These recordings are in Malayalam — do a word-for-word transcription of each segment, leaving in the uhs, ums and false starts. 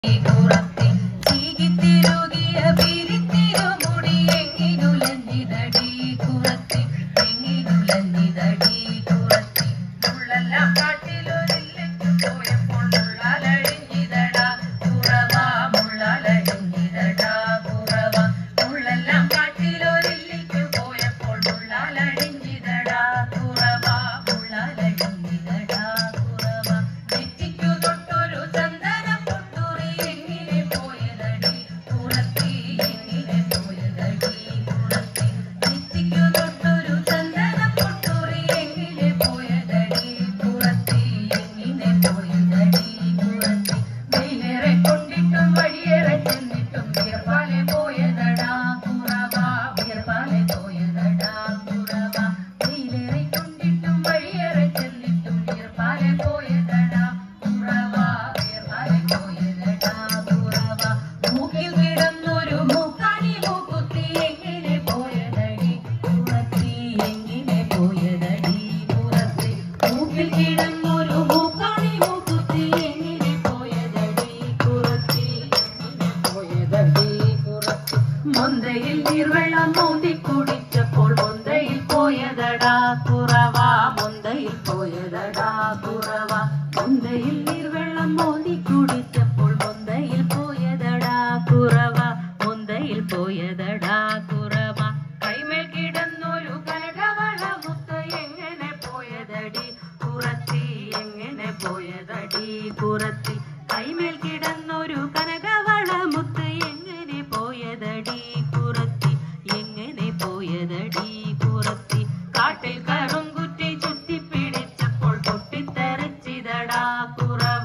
മൊന്തയിൽ നീർവെള്ളം മോന്തി കുടിച്ചപ്പോൾ മൊന്തയിൽ പോയതടാ കുറവ മൊന്തയിൽ പോയതടാ കുറവ മൊന്തയിൽ നീർവെള്ളം മോന്തി കുടിച്ചപ്പോൾ മൊന്തയിൽ പോയതടാ കുറവ മൊന്തയിൽ പോയതടാ കുറവ കൈമേൽ കിടന്നൊരു കനകവള മുത്ത് എങ്ങനെ പോയതടി കുറത്തി എങ്ങനെ പോയതടി കുറത്തി കൈമേൽ കിടന്നൊരു കനകവള മുത്ത് എങ്ങനെ പോയതടി കുറത്തി എങ്ങനെ പോയതടി കുറത്തി കാട്ടിൽ കറുങ്കുറ്റി ചുറ്റിപ്പിടിച്ചപ്പോൾ പൊട്ടിത്തെറിച്ചിതടാ കുറവ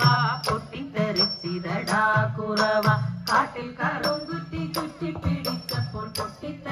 പൊട്ടിത്തെറിച്ചിതടാ കുറവ കാട്ടിൽ കറുങ്കുറ്റി ചുറ്റിപ്പിടിച്ചപ്പോൾ പൊട്ടി